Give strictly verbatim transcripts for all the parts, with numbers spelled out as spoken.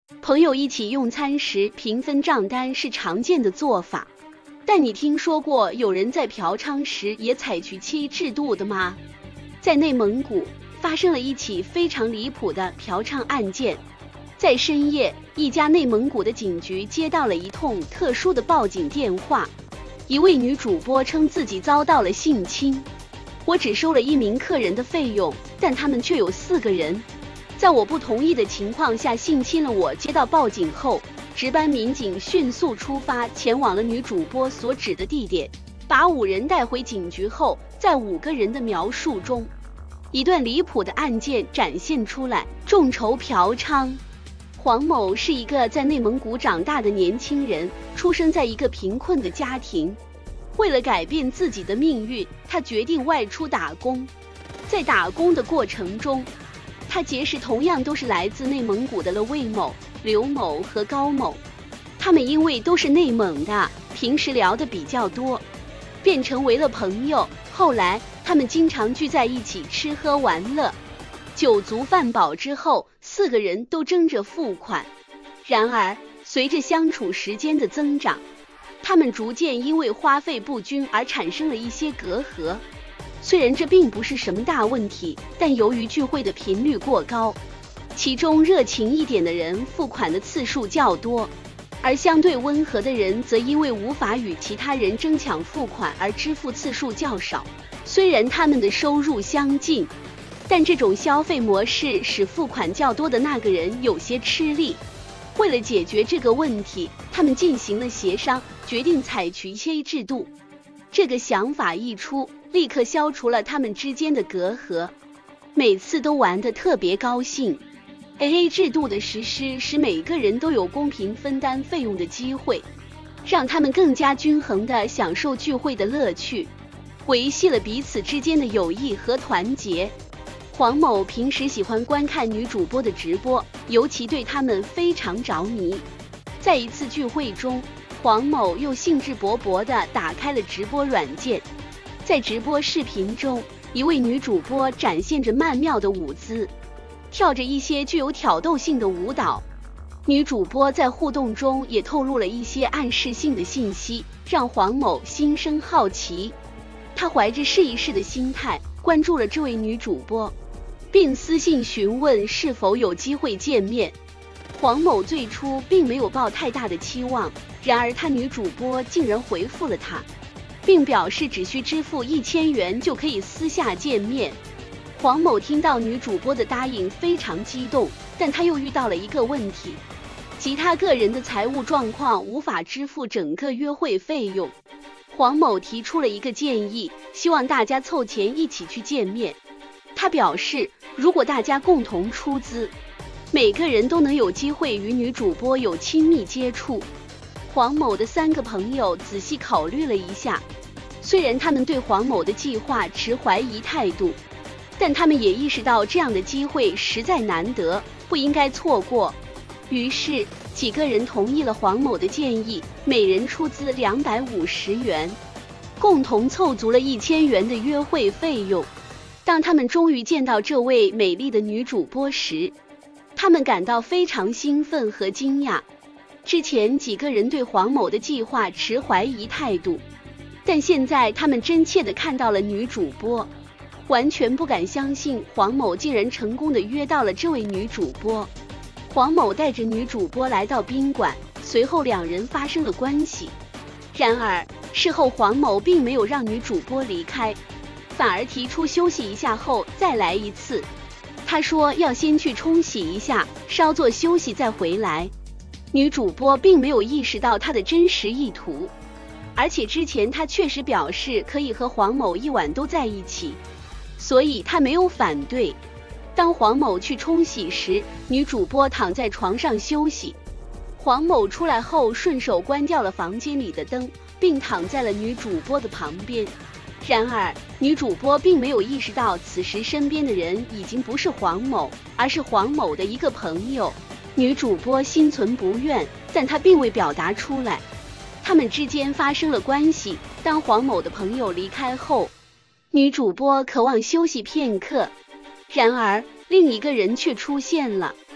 朋友一起用餐时平分账单是常见的做法，但你听说过有人在嫖娼时也采取七制度的吗？在内蒙古发生了一起非常离谱的嫖娼案件。在深夜，一家内蒙古的警局接到了一通特殊的报警电话，一位女主播称自己遭到了性侵。我只收了一名客人的费用，但他们却有四个人，在我不同意的情况下性侵了我。接到报警后，值班民警迅速出发，前往了女主播所指的地点，把五人带回警局后，在五个人的描述中，一段离谱的案件展现出来：众筹嫖娼。黄某是一个在内蒙古长大的年轻人，出生在一个贫困的家庭。为了改变自己的命运，他决定外出打工。在打工的过程中，他结识同样都是来自内蒙古的了魏某、刘某和高某。他们因为都是内蒙的，平时聊得比较多，便成为了朋友。后来他们经常聚在一起吃喝玩乐，酒足饭饱之后，四个人都争着付款。然而随着相处时间的增长，他们逐渐因为花费不均而产生了一些隔阂。虽然这并不是什么大问题，但由于聚会的频率过高，其中热情一点的人付款的次数较多，而相对温和的人则因为无法与其他人争抢付款而支付次数较少。虽然他们的收入相近，但这种消费模式使付款较多的那个人有些吃力。为了解决这个问题，他们进行了协商，决定采取 A A 制度。这个想法一出，立刻消除了他们之间的隔阂，每次都玩得特别高兴。A A 制度的实施使每个人都有公平分担费用的机会，让他们更加均衡地享受聚会的乐趣，维系了彼此之间的友谊和团结。黄某平时喜欢观看女主播的直播，尤其对她们非常着迷。在一次聚会中，黄某又兴致勃勃地打开了直播软件。在直播视频中，一位女主播展现着曼妙的舞姿，跳着一些具有挑逗性的舞蹈。女主播在互动中也透露了一些暗示性的信息，让黄某心生好奇。他怀着试一试的心态关注了这位女主播，并私信询问是否有机会见面。黄某最初并没有抱太大的期望，然而他女主播竟然回复了他，并表示只需支付一千元就可以私下见面。黄某听到女主播的答应非常激动，但他又遇到了一个问题，即他个人的财务状况无法支付整个约会费用。黄某提出了一个建议，希望大家凑钱一起去见面。他表示，如果大家共同出资，每个人都能有机会与女主播有亲密接触。黄某的三个朋友仔细考虑了一下，虽然他们对黄某的计划持怀疑态度，但他们也意识到这样的机会实在难得，不应该错过。于是几个人同意了黄某的建议，每人出资两百五十元，共同凑足了一千元的约会费用。当他们终于见到这位美丽的女主播时，他们感到非常兴奋和惊讶。之前几个人对黄某的计划持怀疑态度，但现在他们真切地看到了女主播，完全不敢相信黄某竟然成功地约到了这位女主播。黄某带着女主播来到宾馆，随后两人发生了关系。然而事后黄某并没有让女主播离开，反而提出休息一下后再来一次。他说要先去冲洗一下，稍作休息再回来。女主播并没有意识到他的真实意图，而且之前他确实表示可以和黄某一晚都在一起，所以他没有反对。当黄某去冲洗时，女主播躺在床上休息。黄某出来后顺手关掉了房间里的灯，并躺在了女主播的旁边。然而女主播并没有意识到此时身边的人已经不是黄某，而是黄某的一个朋友。女主播心存不愿，但她并未表达出来。他们之间发生了关系。当黄某的朋友离开后，女主播渴望休息片刻，然而另一个人却出现了。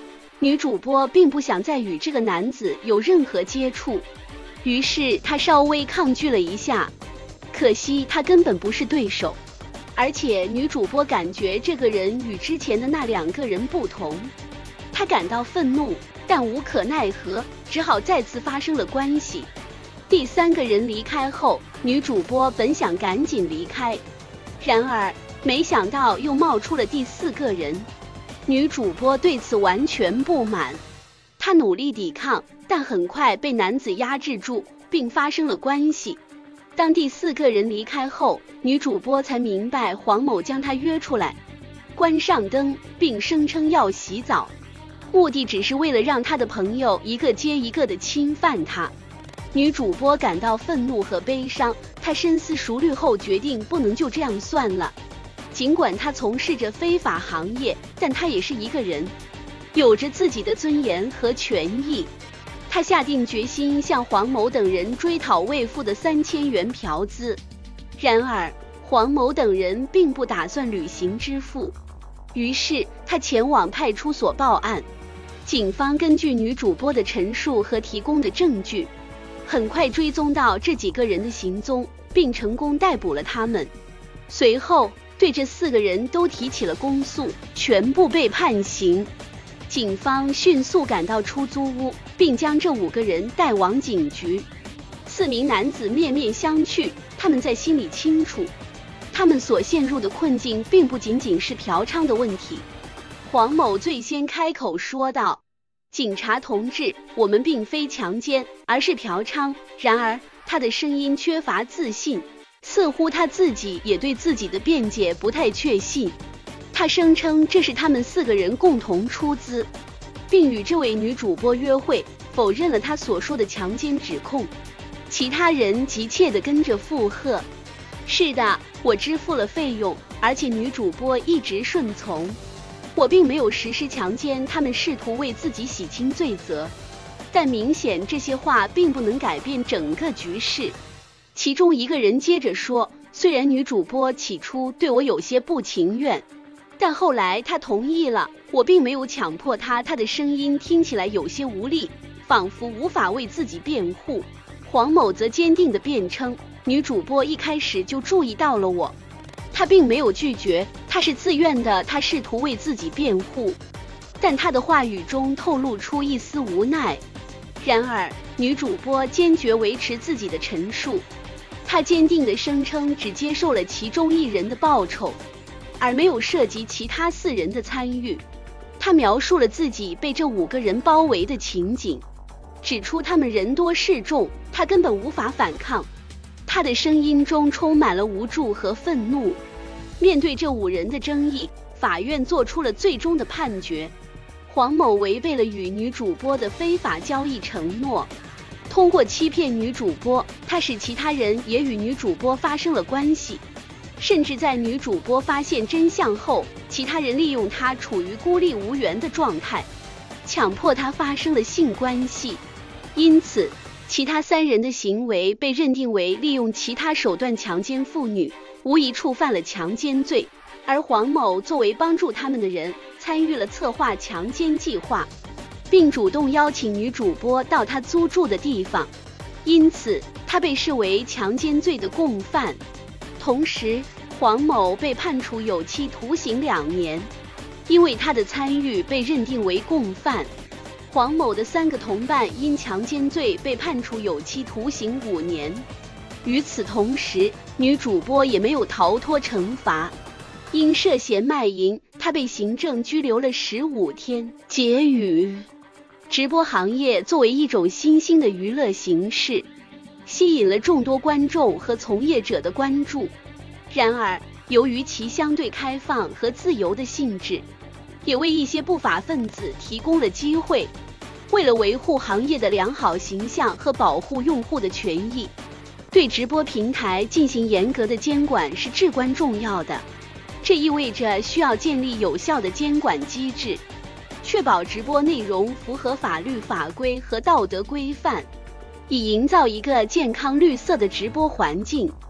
女主播并不想再与这个男子有任何接触，于是她稍微抗拒了一下，可惜他根本不是对手，而且女主播感觉这个人与之前的那两个人不同，她感到愤怒，但无可奈何，只好再次发生了关系。第三个人离开后，女主播本想赶紧离开，然而没想到又冒出了第四个人。女主播对此完全不满，她努力抵抗，但很快被男子压制住，并发生了关系。当第四个人离开后，女主播才明白黄某将她约出来，关上灯，并声称要洗澡，目的只是为了让她的朋友一个接一个的侵犯她。女主播感到愤怒和悲伤，她深思熟虑后决定不能就这样算了。尽管她从事着非法行业，但她也是一个人，有着自己的尊严和权益。她下定决心向黄某等人追讨未付的三千元嫖资。然而黄某等人并不打算履行支付，于是她前往派出所报案。警方根据女主播的陈述和提供的证据，很快追踪到这几个人的行踪，并成功逮捕了他们。随后对这四个人都提起了公诉，全部被判刑。警方迅速赶到出租屋，并将这五个人带往警局。四名男子面面相觑，他们在心里清楚，他们所陷入的困境并不仅仅是嫖娼的问题。黄某最先开口说道：“警察同志，我们并非强奸，而是嫖娼。”然而他的声音缺乏自信，似乎他自己也对自己的辩解不太确信。他声称这是他们四个人共同出资，并与这位女主播约会，否认了他所说的强奸指控。其他人急切地跟着附和：“是的，我支付了费用，而且女主播一直顺从。我并没有实施强奸。”他们试图为自己洗清罪责，但明显这些话并不能改变整个局势。其中一个人接着说：“虽然女主播起初对我有些不情愿，但后来她同意了，我并没有强迫她。”她的声音听起来有些无力，仿佛无法为自己辩护。黄某则坚定地辩称：“女主播一开始就注意到了我，她并没有拒绝，她是自愿的。”她试图为自己辩护，但她的话语中透露出一丝无奈。然而女主播坚决维持自己的陈述，她坚定地声称只接受了其中一人的报酬，而没有涉及其他四人的参与。她描述了自己被这五个人包围的情景，指出他们人多势众，她根本无法反抗。她的声音中充满了无助和愤怒。面对这五人的争议，法院做出了最终的判决：黄某违背了与女主播的非法交易承诺，通过欺骗女主播，他使其他人也与女主播发生了关系，甚至在女主播发现真相后，其他人利用她处于孤立无援的状态，强迫她发生了性关系。因此其他三人的行为被认定为利用其他手段强奸妇女，无疑触犯了强奸罪。而黄某作为帮助他们的人，参与了策划强奸计划，并主动邀请女主播到他租住的地方，因此他被视为强奸罪的共犯。同时黄某被判处有期徒刑两年，因为他的参与被认定为共犯。黄某的三个同伴因强奸罪被判处有期徒刑五年。与此同时，女主播也没有逃脱惩罚，因涉嫌卖淫，她被行政拘留了十五天。结语：直播行业作为一种新兴的娱乐形式，吸引了众多观众和从业者的关注。然而由于其相对开放和自由的性质，也为一些不法分子提供了机会。为了维护行业的良好形象和保护用户的权益，对直播平台进行严格的监管是至关重要的。这意味着需要建立有效的监管机制，确保直播内容符合法律法规和道德规范，以营造一个健康绿色的直播环境。